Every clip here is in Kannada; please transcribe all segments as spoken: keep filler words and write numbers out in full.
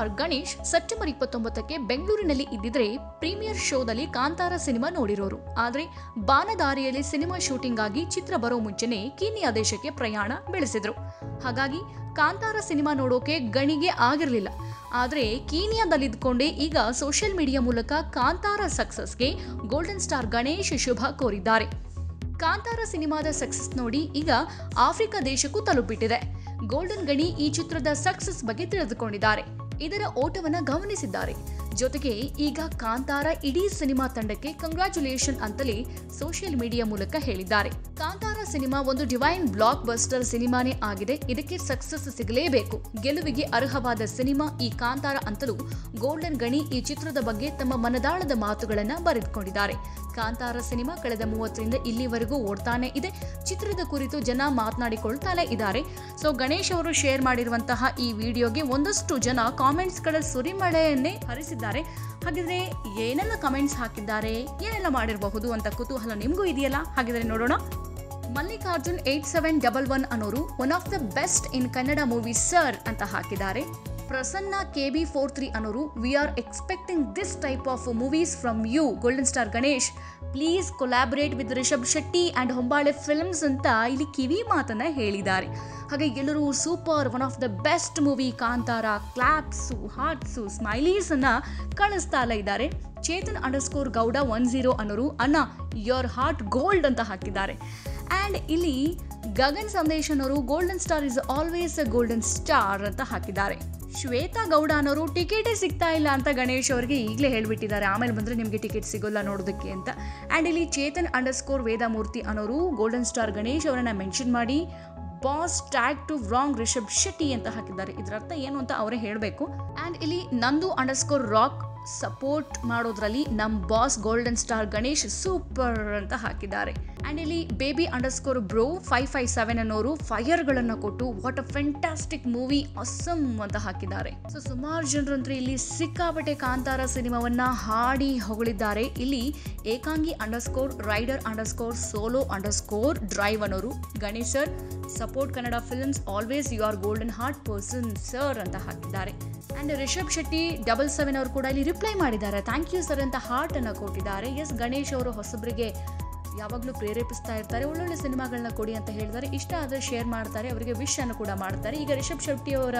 ಸ್ಟಾರ್ ಗಣೇಶ್ ಸೆಪ್ಟೆಂಬರ್ ಇಪ್ಪತ್ತೊಂಬತ್ತಕ್ಕೆ ಬೆಂಗಳೂರಿನಲ್ಲಿ ಇದ್ದಿದ್ರೆ ಪ್ರೀಮಿಯರ್ ಶೋದಲ್ಲಿ ಕಾಂತಾರ ಸಿನಿಮಾ ನೋಡಿರೋರು. ಆದ್ರೆ ಬಾನದಾರಿಯಲ್ಲಿ ಸಿನಿಮಾ ಶೂಟಿಂಗ್ ಆಗಿ ಚಿತ್ರ ಬರೋ ಮುಂಚೆನೆ ಕೀನಿಯಾ ದೇಶಕ್ಕೆ ಪ್ರಯಾಣ ಬೆಳೆಸಿದ್ರು. ಹಾಗಾಗಿ ಕಾಂತಾರ ಸಿನಿಮಾ ನೋಡೋಕೆ ಗಣಿಗೆ ಆಗಿರಲಿಲ್ಲ. ಆದ್ರೆ ಕೀನಿಯಾದಲ್ಲಿದ್ದುಕೊಂಡೇ ಈಗ ಸೋಷಿಯಲ್ ಮೀಡಿಯಾ ಮೂಲಕ ಕಾಂತಾರ ಸಕ್ಸಸ್ಗೆ ಗೋಲ್ಡನ್ ಸ್ಟಾರ್ ಗಣೇಶ್ ಶುಭ ಕೋರಿದ್ದಾರೆ. ಕಾಂತಾರ ಸಿನಿಮಾದ ಸಕ್ಸಸ್ ನೋಡಿ ಈಗ ಆಫ್ರಿಕಾ ದೇಶಕ್ಕೂ ತಲುಪಿಟ್ಟಿದೆ. ಗೋಲ್ಡನ್ ಗಣಿ ಈ ಚಿತ್ರದ ಸಕ್ಸಸ್ ಬಗ್ಗೆ ತಿಳಿದುಕೊಂಡಿದ್ದಾರೆ, ಇದರ ಓಟವನ್ನ ಗಮನಿಸಿದ್ದಾರೆ. ಜೊತೆಗೆ ಈಗ ಕಾಂತಾರ ಇಡೀ ಸಿನಿಮಾ ತಂಡಕ್ಕೆ ಕಂಗ್ರಾಚುಲೇಷನ್ ಅಂತಲೇ ಸೋಷಿಯಲ್ ಮೀಡಿಯಾ ಮೂಲಕ ಹೇಳಿದ್ದಾರೆ. ಕಾಂತಾರ ಸಿನಿಮಾ ಒಂದು ಡಿವೈನ್ ಬ್ಲಾಕ್ ಬಸ್ಟರ್ ಸಿನಿಮಾನೇ ಆಗಿದೆ. ಇದಕ್ಕೆ ಸಕ್ಸಸ್ ಸಿಗಲೇಬೇಕು. ಗೆಲುವಿಗೆ ಅರ್ಹವಾದ ಸಿನಿಮಾ ಈ ಕಾಂತಾರ ಅಂತಲೂ ಗೋಲ್ಡನ್ ಗಣಿ ಈ ಚಿತ್ರದ ಬಗ್ಗೆ ತಮ್ಮ ಮನದಾಳದ ಮಾತುಗಳನ್ನ ಬರೆದುಕೊಂಡಿದ್ದಾರೆ. ಕಾಂತಾರ ಸಿನಿಮಾ ಕಳೆದ ಮೂವತ್ತರಿಂದ ಇಲ್ಲಿವರೆಗೂ ಓಡ್ತಾನೆ ಇದೆ. ಚಿತ್ರದ ಕುರಿತು ಜನ ಮಾತನಾಡಿಕೊಳ್ತಾನೆ ಇದ್ದಾರೆ. ಸೊ ಗಣೇಶ್ ಅವರು ಶೇರ್ ಮಾಡಿರುವಂತಹ ಈ ವಿಡಿಯೋಗೆ ಒಂದಷ್ಟು ಜನ ಕಾಮೆಂಟ್ಸ್ ಗಳ ಸುರಿಮಳೆಯನ್ನೇ ಹರಿಸಿದ್ದಾರೆ. ಹಾಗಿದ್ರೆ ಏನೆಲ್ಲ ಕಮೆಂಟ್ಸ್ ಹಾಕಿದ್ದಾರೆ, ಏನೆಲ್ಲ ಮಾಡಿರಬಹುದು ಅಂತ ಕುತೂಹಲ ನಿಮಗೂ ಇದೆಯಲ್ಲ? ಹಾಗಿದ್ರೆ ನೋಡೋಣ. Mallikarjun eight seven double one ಅನ್ನೋರು one of the best in Kannada movie sir ಅಂತ ಹಾಕಿದ್ದಾರೆ. Prasanna K B four three ಅನ್ನೋರು we are expecting this type of movies from you golden star Ganesh, please collaborate with Rishab Shetty and Hombale films ಅಂತ ಇಲ್ಲಿ ಕಿವಿ ಮಾತನ್ನ ಹೇಳಿದ್ದಾರೆ. ಹಾಗೆ ಎಲ್ಲರೂ super, one of the best movie Kantara, claps, hearts, smileys ಅನ್ನ ಕಳಿಸ್ತಾ ಇದ್ದಾರೆ. Chetan underscore Gowda one zero ಅನ್ನೋರು ಅಣ್ಣ ಯೋರ್ ಹಾರ್ಟ್ ಗೋಲ್ಡ್ ಅಂತ ಹಾಕಿದ್ದಾರೆ. ಆ್ಯಂಡ್ ಇಲ್ಲಿ ಗಗನ್ ಸಂದೇಶ್ ಅನ್ನೋರು golden star is always a golden star ಅಂತ ಹಾಕಿದ್ದಾರೆ. ಶ್ವೇತಾ ಗೌಡ ಅನ್ನೋರು ಟಿಕೆಟೇ ಸಿಗ್ತಾ ಇಲ್ಲ ಅಂತ ಗಣೇಶ್ ಅವರಿಗೆ ಈಗಲೇ ಹೇಳ್ಬಿಟ್ಟಿದ್ದಾರೆ, ಆಮೇಲೆ ಬಂದರೆ ನಿಮಗೆ ಟಿಕೆಟ್ ಸಿಗೋಲ್ಲ ನೋಡೋದಕ್ಕೆ ಅಂತ. ಆ್ಯಂಡ್ ಇಲ್ಲಿ ಚೇತನ್ ಅಂಡರ್ಸ್ಕೋರ್ ವೇದಮೂರ್ತಿ ಅನ್ನೋರು ಗೋಲ್ಡನ್ ಸ್ಟಾರ್ ಗಣೇಶ್ ಅವರನ್ನ ಮೆನ್ಷನ್ ಮಾಡಿ boss tag to wrong Rishab Shetty ಅಂತ ಹಾಕಿದ್ದಾರೆ. ಇದರ ಅರ್ಥ ಏನು ಅಂತ ಅವರೇ ಹೇಳಬೇಕು. ಆ್ಯಂಡ್ ಇಲ್ಲಿ ನಂದು ಅಂಡರ್ಸ್ಕೋರ್ ರಾಕ್ ಸಪೋರ್ಟ್ ಮಾಡೋದ್ರಲ್ಲಿ ನಮ್ boss golden star Ganesh super ಅಂತ ಹಾಕಿದ್ದಾರೆ. ಆ್ಯಂಡ್ ಇಲ್ಲಿ baby underscore bro five five seven ಅನ್ನೋರು ಫೈರ್ಗಳನ್ನು ಕೊಟ್ಟು what a fantastic movie awesome ಅಂತ ಹಾಕಿದ್ದಾರೆ. ಸೊ ಸುಮಾರು ಜನರಂತೂ ಇಲ್ಲಿ ಸಿಕ್ಕಾಪಟ್ಟೆ ಕಾಂತಾರ ಸಿನಿಮಾವನ್ನ ಹಾಡಿ ಹೊಗಳಿದ್ದಾರೆ. ಇಲ್ಲಿ Ekangi underscore rider underscore solo underscore drive ಅನ್ನೋರು Ganesh sir support Kannada films always you are golden heart person sir ಅಂತ ಹಾಕಿದ್ದಾರೆ. And Rishab Shetty double seven ಅವರು ಕೂಡ ಇಲ್ಲಿ ರಿಪ್ಲೈ ಮಾಡಿದ್ದಾರೆ, ಥ್ಯಾಂಕ್ ಯು ಸರ್ ಅಂತ ಹಾರ್ಟ್ ಅನ್ನು ಕೊಟ್ಟಿದ್ದಾರೆ. ಎಸ್, ಗಣೇಶ್ ಅವರು ಹೊಸಬರಿಗೆ ಯಾವಾಗಲೂ ಪ್ರೇರೇಪಿಸ್ತಾ ಇರ್ತಾರೆ, ಒಳ್ಳೊಳ್ಳೆ ಸಿನಿಮಾಗಳನ್ನ ಕೊಡಿ ಅಂತ ಹೇಳಿದ್ದಾರೆ. ಇಷ್ಟ ಆದರೆ ಶೇರ್ ಮಾಡ್ತಾರೆ, ಅವರಿಗೆ ವಿಶ್ ಅನ್ನು ಕೂಡ ಮಾಡ್ತಾರೆ. ಈಗ ರಿಷಬ್ ಶೆಟ್ಟಿ ಅವರ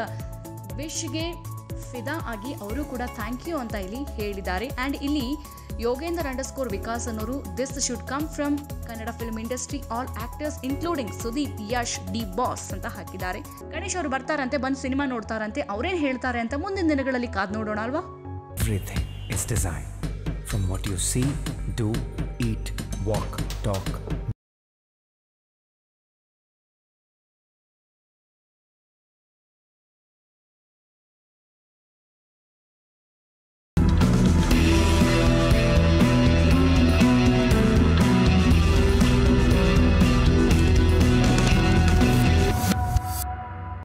ವಿಶ್ಗೆ ಫಿದಾ ಆಗಿ ಅವರು ಕೂಡ ಥ್ಯಾಂಕ್ ಯು ಅಂತ ಇಲ್ಲಿ ಹೇಳಿದ್ದಾರೆ. ಆ್ಯಂಡ್ ಇಲ್ಲಿ ಯೋಗೇಂದ್ರ ಅಂಡರ್ಸ್ಕೋರ್ ವಿಕಾಸ್ ಅನ್ನೋರು this should come from Kannada film industry all actors including Sudeep, Yash, D boss ಅಂತ ಹಾಕಿದ್ದಾರೆ. ಗಣೇಶ್ ಅವರು ಬರ್ತಾರಂತೆ, ಬಂದು ಸಿನಿಮಾ ನೋಡ್ತಾರಂತೆ, ಅವ್ರೇನ್ ಹೇಳ್ತಾರೆ ಅಂತ ಮುಂದಿನ ದಿನಗಳಲ್ಲಿ ಕಾದ್ ನೋಡೋಣ ಅಲ್ವಾ. Everything is designed from what you see, do, eat, walk, talk